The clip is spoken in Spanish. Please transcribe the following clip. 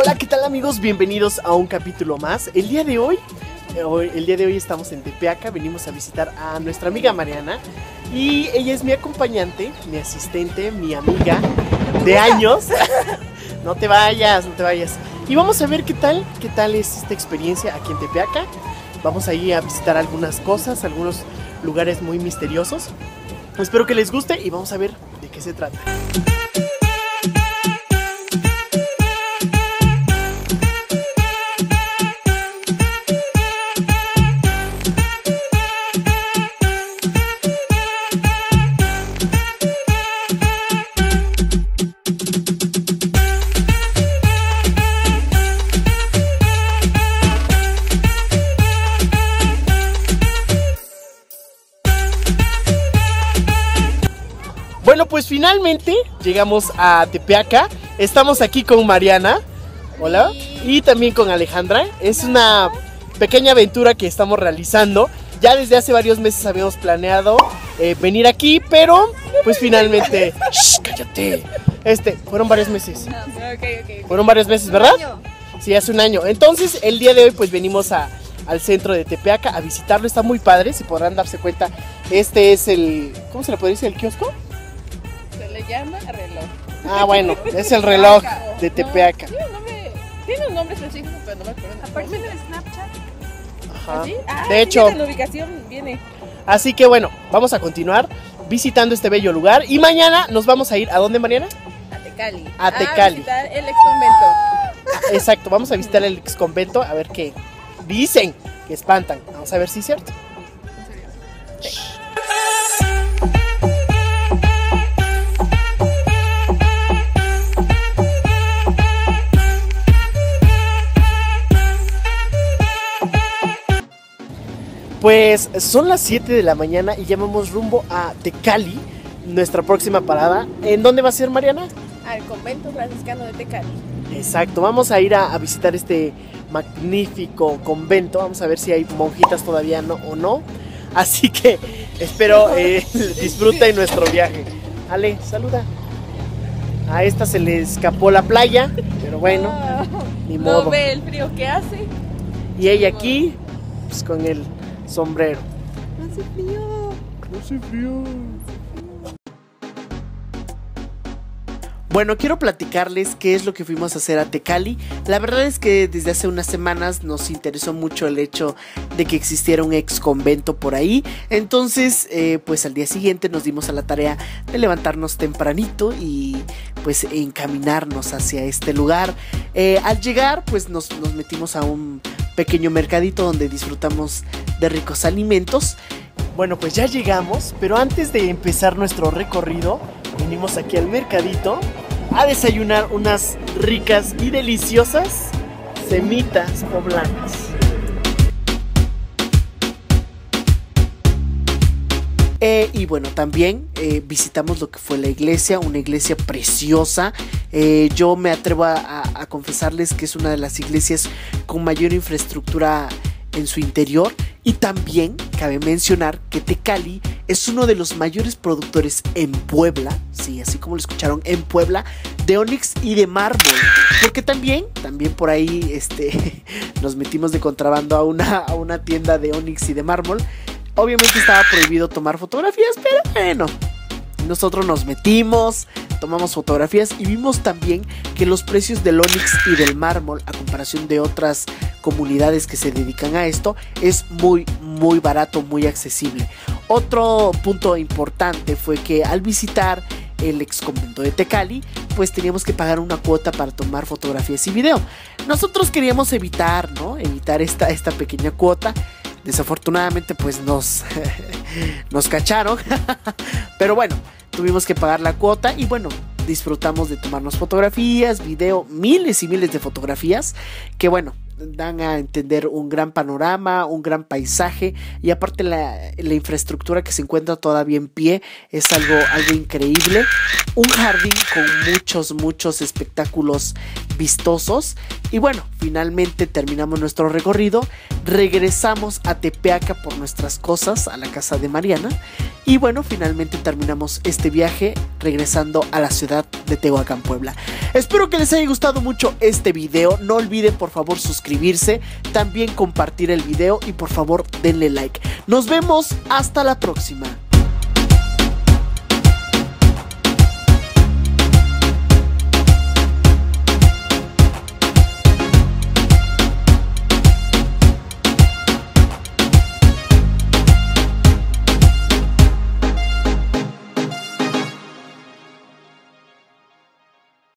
Hola, ¿qué tal amigos? Bienvenidos a un capítulo más. El día de hoy estamos en Tepeaca. Venimos a visitar a nuestra amiga Mariana. Y ella es mi acompañante, mi asistente, mi amiga de años. No te vayas. Y vamos a ver qué tal es esta experiencia aquí en Tepeaca. Vamos a ir a visitar algunas cosas, algunos lugares muy misteriosos. Espero que les guste y vamos a ver de qué se trata. Bueno, pues finalmente llegamos a Tepeaca. Estamos aquí con Mariana. Hola. Y también con Alejandra. Es una pequeña aventura que estamos realizando. Ya desde hace varios meses habíamos planeado venir aquí, pero pues finalmente... ¡Shh! ¡Cállate! Fueron varios meses. Okay. Fueron varios meses, ¿verdad? Sí, hace un año. Entonces, el día de hoy pues venimos al centro de Tepeaca a visitarlo. Está muy padre, si podrán darse cuenta. Este es el... ¿Cómo se le puede decir? ¿El kiosco? Se le llama reloj. Ah, bueno, es el reloj de Tepeaca. Tiene un nombre específico, pero no me acuerdo. Aparte de Snapchat. Ajá. ¿Sí? Ah, De hecho, en la ubicación viene. así que bueno, vamos a continuar visitando este bello lugar. Y mañana nos vamos a ir, ¿a dónde, Mariana? A Tecali. A Tecali. A visitar el ex convento. Exacto, vamos a visitar el ex convento a ver qué dicen, que espantan. Vamos a ver si es cierto. Pues son las 7 de la mañana y ya vamos rumbo a Tecali, nuestra próxima parada. ¿En dónde va a ser, Mariana? Al convento franciscano de Tecali. Exacto, vamos a ir a visitar este magnífico convento. Vamos a ver si hay monjitas todavía o no. Así que espero disfruten nuestro viaje. Ale, saluda. A esta se le escapó la playa, pero bueno, ni modo. No ve el frío que hace. Y ella aquí, pues con el sombrero. Hace frío. Hace frío. Bueno, quiero platicarles qué es lo que fuimos a hacer a Tecali. La verdad es que desde hace unas semanas nos interesó mucho el hecho de que existiera un ex convento por ahí. Entonces, pues al día siguiente nos dimos a la tarea de levantarnos tempranito y pues encaminarnos hacia este lugar. Al llegar, pues nos metimos a un pequeño mercadito donde disfrutamos de ricos alimentos. Bueno, pues ya llegamos, pero antes de empezar nuestro recorrido, venimos aquí al mercadito a desayunar unas ricas y deliciosas semitas poblanas. Y bueno, también visitamos lo que fue la iglesia, una iglesia preciosa. Yo me atrevo a confesarles que es una de las iglesias con mayor infraestructura en su interior. Y también cabe mencionar que Tecali es uno de los mayores productores en Puebla, sí, así como lo escucharon, en Puebla, de ónix y de mármol. Porque también por ahí nos metimos de contrabando a una tienda de ónix y de mármol. Obviamente estaba prohibido tomar fotografías, pero bueno, nosotros nos metimos, tomamos fotografías y vimos también que los precios del ónix y del mármol, a comparación de otras comunidades que se dedican a esto, es muy barato, muy accesible. Otro punto importante fue que al visitar el ex convento de Tecali, pues teníamos que pagar una cuota para tomar fotografías y video. Nosotros queríamos evitar esta pequeña cuota. Desafortunadamente pues nos cacharon. Pero bueno, tuvimos que pagar la cuota y bueno, disfrutamos de tomarnos fotografías, video, miles y miles de fotografías que bueno, dan a entender un gran panorama, un gran paisaje y aparte la infraestructura que se encuentra todavía en pie es algo increíble. Un jardín con muchos espectáculos vistosos. Y bueno, finalmente terminamos nuestro recorrido, regresamos a Tepeaca por nuestras cosas a la casa de Mariana. Y bueno, finalmente terminamos este viaje regresando a la ciudad de Tehuacán, Puebla. Espero que les haya gustado mucho este video. No olviden por favor suscribirse, también compartir el video y por favor denle like. Nos vemos hasta la próxima.